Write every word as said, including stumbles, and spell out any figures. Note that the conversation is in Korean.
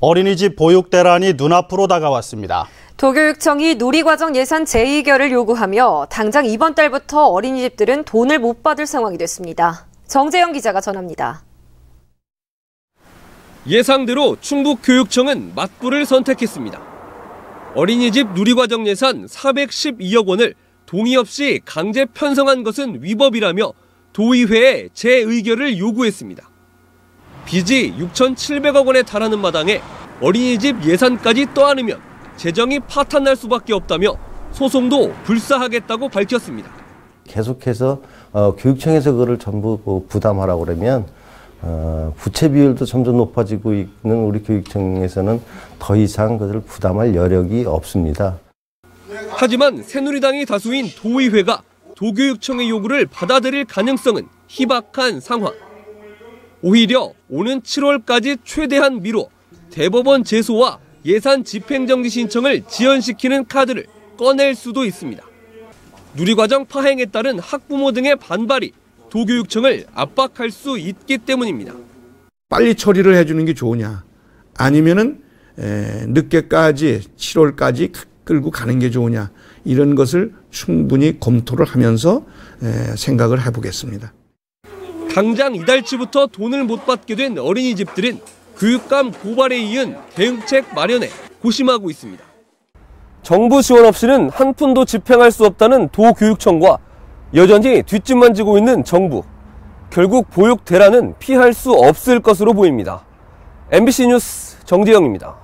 어린이집 보육 대란이 눈앞으로 다가왔습니다. 도교육청이 누리과정 예산 재의결을 요구하며 당장 이번 달부터 어린이집들은 돈을 못 받을 상황이 됐습니다. 정재영 기자가 전합니다. 예상대로 충북교육청은 맞불을 선택했습니다. 어린이집 누리과정 예산 사백십이억 원을 동의 없이 강제 편성한 것은 위법이라며 도의회에 재의결을 요구했습니다. 빚이 육천칠백억 원에 달하는 마당에 어린이집 예산까지 떠안으면 재정이 파탄날 수밖에 없다며 소송도 불사하겠다고 밝혔습니다. 계속해서 어, 교육청에서 그거를 전부 뭐 부담하라고 그러면 어, 부채 비율도 점점 높아지고 있는 우리 교육청에서는 더 이상 그것을 부담할 여력이 없습니다. 하지만 새누리당이 다수인 도의회가 도교육청의 요구를 받아들일 가능성은 희박한 상황. 오히려 오는 칠월까지 최대한 미뤄 대법원 제소와 예산 집행정지 신청을 지연시키는 카드를 꺼낼 수도 있습니다. 누리과정 파행에 따른 학부모 등의 반발이 도교육청을 압박할 수 있기 때문입니다. 빨리 처리를 해주는 게 좋으냐, 아니면은 에, 늦게까지 칠월까지 끌고 가는 게 좋으냐, 이런 것을 충분히 검토를 하면서 에, 생각을 해보겠습니다. 당장 이달치부터 돈을 못 받게 된 어린이집들은 교육감 고발에 이은 대응책 마련에 고심하고 있습니다. 정부 지원 없이는 한 푼도 집행할 수 없다는 도교육청과 여전히 뒷짐만 지고 있는 정부. 결국 보육 대란은 피할 수 없을 것으로 보입니다. 엠비씨 뉴스 정재영입니다.